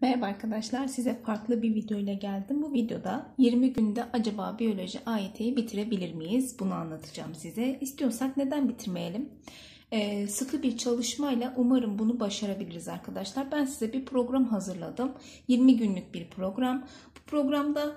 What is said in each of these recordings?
Merhaba arkadaşlar, size farklı bir video ile geldim. Bu videoda 20 günde acaba biyoloji AYT'yi bitirebilir miyiz? Bunu anlatacağım size. İstiyorsak neden bitirmeyelim? Sıkı bir çalışmayla umarım bunu başarabiliriz arkadaşlar. Ben size bir program hazırladım. 20 günlük bir program. Bu programda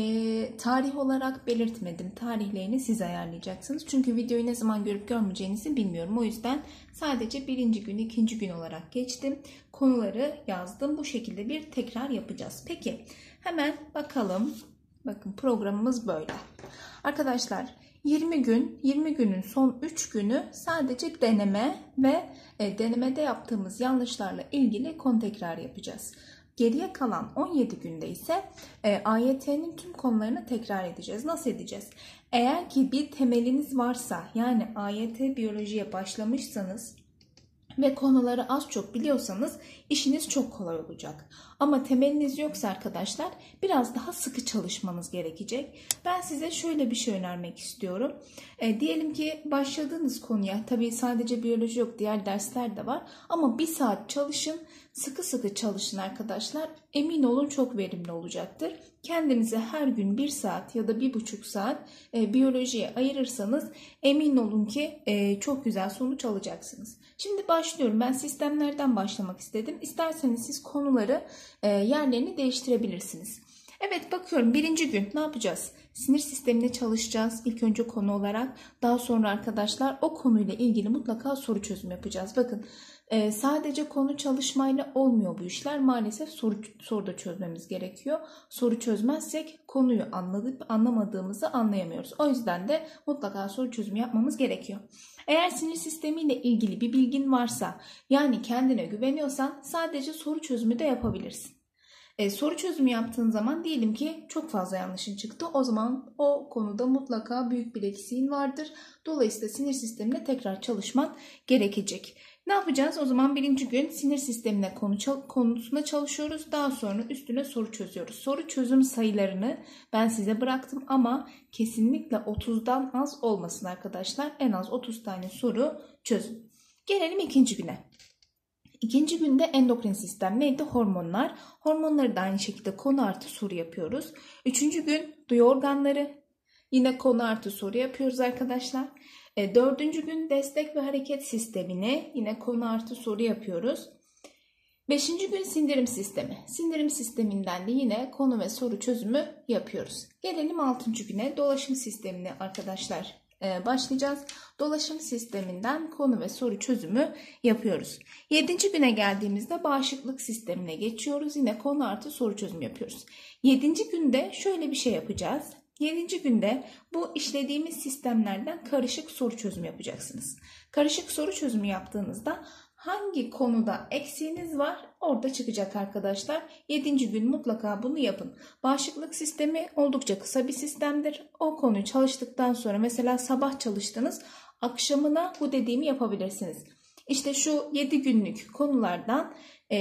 tarih olarak belirtmedim. Tarihlerini siz ayarlayacaksınız. Çünkü videoyu ne zaman görüp görmeyeceğinizi bilmiyorum. O yüzden sadece birinci gün, ikinci gün olarak geçtim. Konuları yazdım. Bu şekilde bir tekrar yapacağız. Peki hemen bakalım. Bakın programımız böyle. Arkadaşlar 20 günün son 3 günü sadece deneme ve denemede yaptığımız yanlışlarla ilgili konu tekrar yapacağız. Geriye kalan 17 günde ise AYT'nin tüm konularını tekrar edeceğiz. Nasıl edeceğiz? Eğer ki bir temeliniz varsa, yani AYT biyolojiye başlamışsanız ve konuları az çok biliyorsanız işiniz çok kolay olacak. Ama temeliniz yoksa arkadaşlar biraz daha sıkı çalışmanız gerekecek. Ben size şöyle bir şey önermek istiyorum. Diyelim ki başladığınız konuya, tabii sadece biyoloji yok, diğer dersler de var. Ama bir saat çalışın, sıkı sıkı çalışın arkadaşlar. Emin olun çok verimli olacaktır. Kendinize her gün 1 saat ya da 1,5 saat biyolojiye ayırırsanız emin olun ki çok güzel sonuç alacaksınız. Şimdi başlıyorum. Ben sistemlerden başlamak istedim. İsterseniz siz konuları yerlerini değiştirebilirsiniz. Evet, bakıyorum birinci gün ne yapacağız? Sinir sistemine çalışacağız ilk önce konu olarak. Daha sonra arkadaşlar o konuyla ilgili mutlaka soru çözümü yapacağız. Bakın sadece konu çalışmayla olmuyor bu işler. Maalesef soru da çözmemiz gerekiyor. Soru çözmezsek konuyu anlamadığımızı anlayamıyoruz. O yüzden de mutlaka soru çözümü yapmamız gerekiyor. Eğer sinir sistemiyle ilgili bir bilgin varsa, yani kendine güveniyorsan sadece soru çözümü de yapabilirsin. Soru çözümü yaptığın zaman diyelim ki çok fazla yanlışın çıktı. O zaman o konuda mutlaka büyük bir eksiğin vardır. Dolayısıyla sinir sistemine tekrar çalışman gerekecek. Ne yapacağız? O zaman birinci gün sinir sistemine konusuna çalışıyoruz. Daha sonra üstüne soru çözüyoruz. Soru çözüm sayılarını ben size bıraktım ama kesinlikle 30'dan az olmasın arkadaşlar. En az 30 tane soru çözün. Gelelim ikinci güne. İkinci günde endokrin sistem neydi? Hormonlar. Hormonları da aynı şekilde konu artı soru yapıyoruz. Üçüncü gün duyu organları. Yine konu artı soru yapıyoruz arkadaşlar. Dördüncü gün destek ve hareket sistemini yine konu artı soru yapıyoruz. Beşinci gün sindirim sistemi. Sindirim sisteminden de yine konu ve soru çözümü yapıyoruz. Gelelim altıncı güne, dolaşım sistemine arkadaşlar başlayacağız. Dolaşım sisteminden konu ve soru çözümü yapıyoruz. 7. güne geldiğimizde bağışıklık sistemine geçiyoruz. Yine konu artı soru çözümü yapıyoruz. 7. günde şöyle bir şey yapacağız. 7. günde bu işlediğimiz sistemlerden karışık soru çözümü yapacaksınız. Karışık soru çözümü yaptığınızda hangi konuda eksiğiniz var orada çıkacak arkadaşlar. 7. gün mutlaka bunu yapın. Bağışıklık sistemi oldukça kısa bir sistemdir. O konuyu çalıştıktan sonra mesela sabah çalıştınız, akşamına bu dediğimi yapabilirsiniz. İşte şu 7 günlük konulardan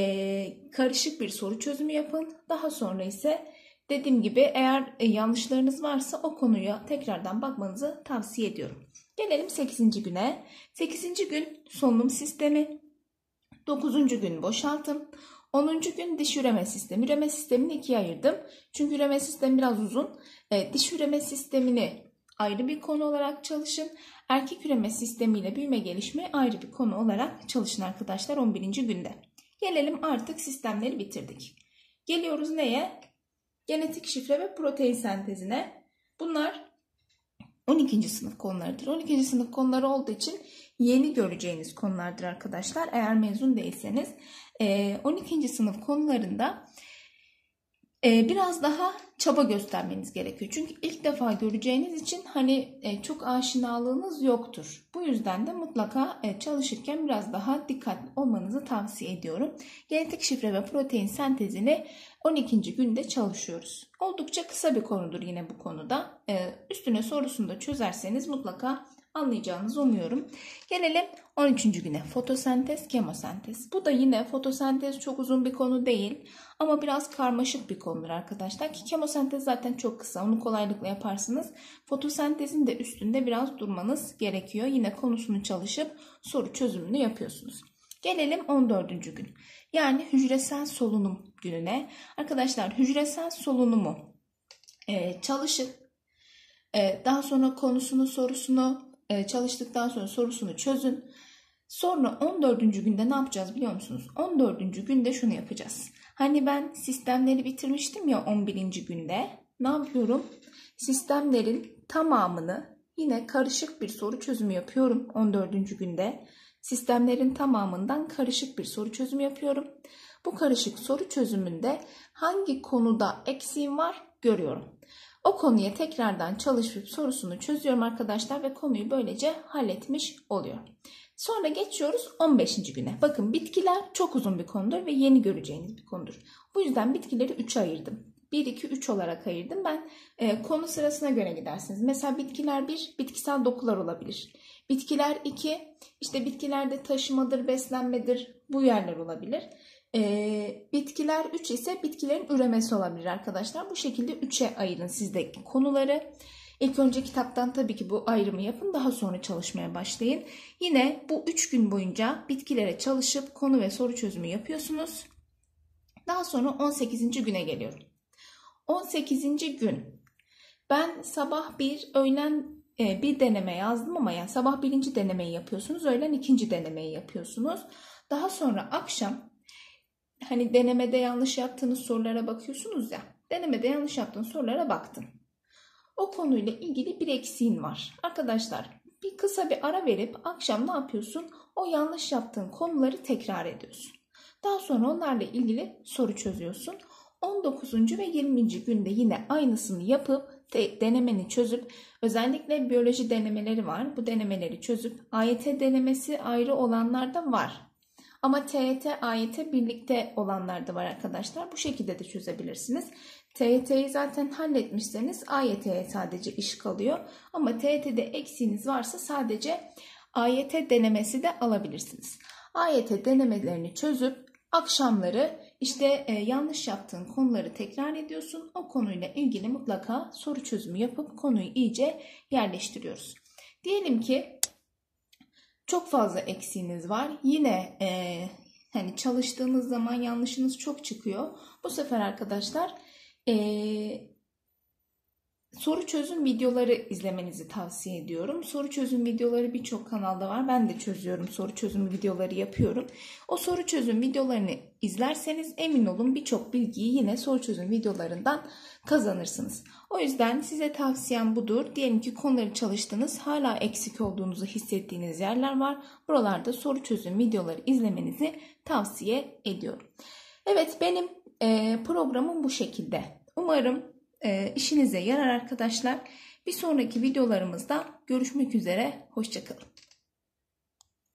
karışık bir soru çözümü yapın. Daha sonra ise dediğim gibi eğer yanlışlarınız varsa o konuya tekrardan bakmanızı tavsiye ediyorum. Gelelim 8. güne. 8. gün solunum sistemi. 9. gün boşaltım. 10. gün diş üreme sistemi. Üreme sistemini ikiye ayırdım. Çünkü üreme sistemi biraz uzun. Diş üreme sistemini ayrı bir konu olarak çalışın. Erkek üreme sistemiyle büyüme gelişme ayrı bir konu olarak çalışın arkadaşlar 11. günde. Gelelim artık sistemleri bitirdik. Geliyoruz neye? Genetik şifre ve protein sentezine. Bunlar 12. sınıf konularıdır. 12. sınıf konuları olduğu için yeni göreceğiniz konulardır arkadaşlar. Eğer mezun değilseniz 12. sınıf konularında biraz daha çaba göstermeniz gerekiyor. Çünkü ilk defa göreceğiniz için çok aşinalığınız yoktur. Bu yüzden de mutlaka çalışırken biraz daha dikkatli olmanızı tavsiye ediyorum. Genetik şifre ve protein sentezini 12. günde çalışıyoruz. Oldukça kısa bir konudur yine bu konuda. Üstüne sorusunu da çözerseniz mutlaka anlayacağınızı umuyorum. Gelelim 13. güne. Fotosentez, kemosentez. Bu da yine fotosentez çok uzun bir konu değil ama biraz karmaşık bir konudur arkadaşlar. Ki kemosentez zaten çok kısa. Onu kolaylıkla yaparsınız. Fotosentezin de üstünde biraz durmanız gerekiyor. Yine konusunu çalışıp soru çözümünü yapıyorsunuz. Gelelim 14. gün. Yani hücresel solunum gününe. Arkadaşlar hücresel solunumu çalışıp daha sonra konusunu sorusunu çalıştıktan sonra sorusunu çözün. Sonra 14. günde ne yapacağız biliyor musunuz? 14. günde şunu yapacağız. Hani ben sistemleri bitirmiştim ya 11. günde. Ne yapıyorum? Sistemlerin tamamını yine karışık bir soru çözümü yapıyorum 14. günde. Sistemlerin tamamından karışık bir soru çözümü yapıyorum. Bu karışık soru çözümünde hangi konuda eksiğim var görüyorum. O konuya tekrardan çalışıp sorusunu çözüyorum arkadaşlar ve konuyu böylece halletmiş oluyorum. Sonra geçiyoruz 15. güne. Bakın bitkiler çok uzun bir konudur ve yeni göreceğiniz bir konudur. Bu yüzden bitkileri 3'e ayırdım. 1, 2, 3 olarak ayırdım. Ben konu sırasına göre gidersiniz. Mesela bitkiler 1, bitkisel dokular olabilir. Bitkiler 2, işte bitkilerde taşımadır, beslenmedir, bu yerler olabilir. Bitkiler 3 ise bitkilerin üremesi olabilir arkadaşlar. Bu şekilde 3'e ayırın sizdeki konuları. İlk önce kitaptan tabii ki bu ayrımı yapın. Daha sonra çalışmaya başlayın. Yine bu 3 gün boyunca bitkilere çalışıp konu ve soru çözümü yapıyorsunuz. Daha sonra 18. güne geliyorum. 18. gün. Ben sabah bir, öğlen bir deneme yazdım ama yani sabah birinci denemeyi yapıyorsunuz. Öğlen ikinci denemeyi yapıyorsunuz. Daha sonra akşam hani denemede yanlış yaptığınız sorulara bakıyorsunuz ya. Denemede yanlış yaptığınız sorulara baktın. O konuyla ilgili bir eksiğin var. Arkadaşlar bir kısa bir ara verip akşam ne yapıyorsun? O yanlış yaptığın konuları tekrar ediyorsun. Daha sonra onlarla ilgili soru çözüyorsun. 19. ve 20. günde yine aynısını yapıp denemeni çözüp özellikle biyoloji denemeleri var. Bu denemeleri çözüp AYT denemesi ayrı olanlar da var. Ama TYT, AYT birlikte olanlar da var arkadaşlar. Bu şekilde de çözebilirsiniz. TYT'yi zaten halletmişseniz AYT'ye sadece iş kalıyor. Ama TYT'de eksiğiniz varsa sadece AYT denemesi de alabilirsiniz. AYT denemelerini çözüp akşamları işte yanlış yaptığın konuları tekrar ediyorsun. O konuyla ilgili mutlaka soru çözümü yapıp konuyu iyice yerleştiriyoruz. Diyelim ki çok fazla eksiğiniz var. Yine hani çalıştığınız zaman yanlışınız çok çıkıyor. Bu sefer arkadaşlar soru çözüm videoları izlemenizi tavsiye ediyorum. Soru çözüm videoları birçok kanalda var. Ben de çözüyorum. Soru çözüm videoları yapıyorum. O soru çözüm videolarını izlerseniz emin olun birçok bilgiyi yine soru çözüm videolarından kazanırsınız. O yüzden size tavsiyem budur. Diyelim ki konuları çalıştınız. Hala eksik olduğunuzu hissettiğiniz yerler var. Buralarda soru çözüm videoları izlemenizi tavsiye ediyorum. Evet, benim programım bu şekilde. Umarım işinize yarar arkadaşlar. Bir sonraki videolarımızda görüşmek üzere. Hoşça kalın.